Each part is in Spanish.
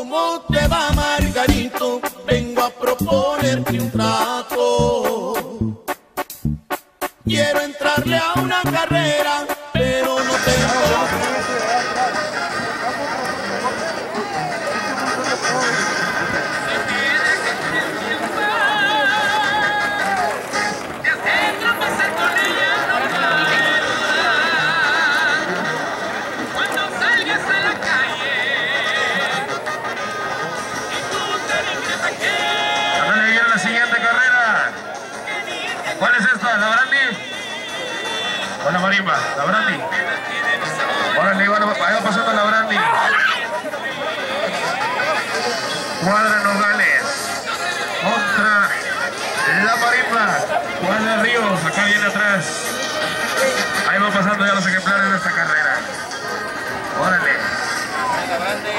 ¿Cómo te va, Margarito? Vengo a proponerte un trato. Quiero entrarle a una carrera, pero no tengo. ¿Cuál es esta? ¿La Brandy? ¿O la marimba? ¿La Brandy? Órale, ahí va pasando la Brandy. Cuadra Nogales contra la marimba. Cuadra Ríos, acá viene atrás. Ahí van pasando ya los ejemplares de esta carrera. Órale. La Brandy.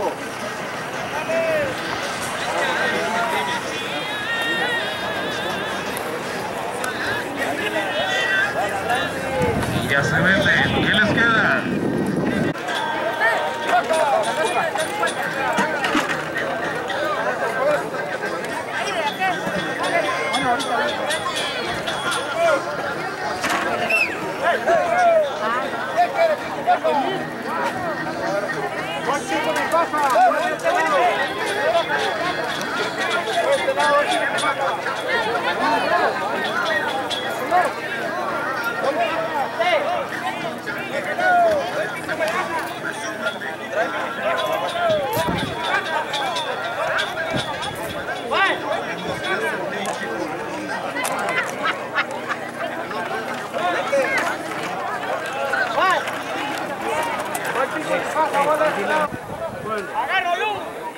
Ya se vende. ¿Qué les queda? ¡Agárralo!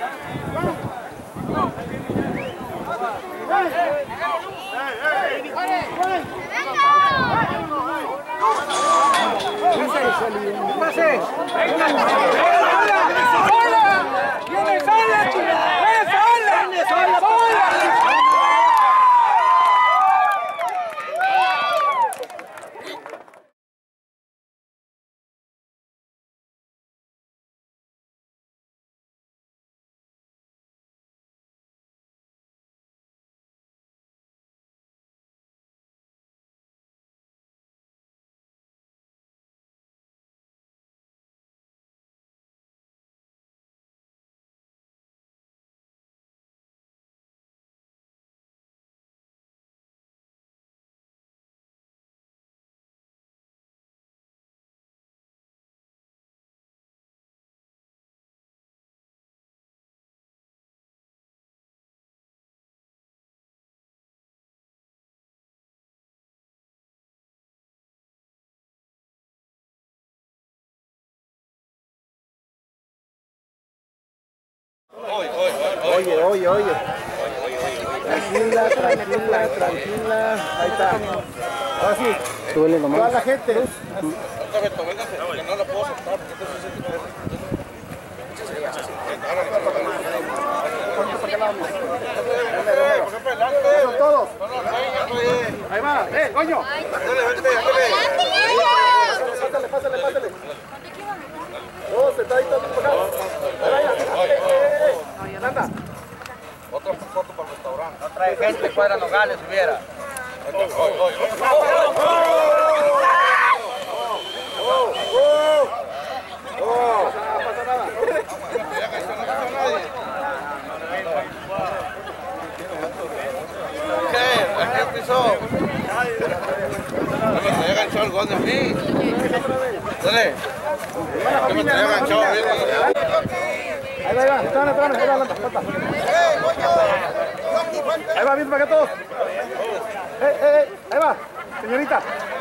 Oye. Tranquila. Ahí está. Ahora sí. Súbele nomás. Toda la gente. Véngase, que no lo puedo soltar porque esto es ese tipo de... Son todos. Ahí va, coño. Pásale. Todos sentaditos por acá. Anda. Otra foto para el restaurante. No trae gente, Cuadra Nogales, hubiera. No pasa nada. ¿Qué? ¿A qué pisó? No me traía ganchado el gol de mí. Dale. No me traía ganchado bien. Ahí va, ahí va, bien para acá todos. Ahí va, señorita.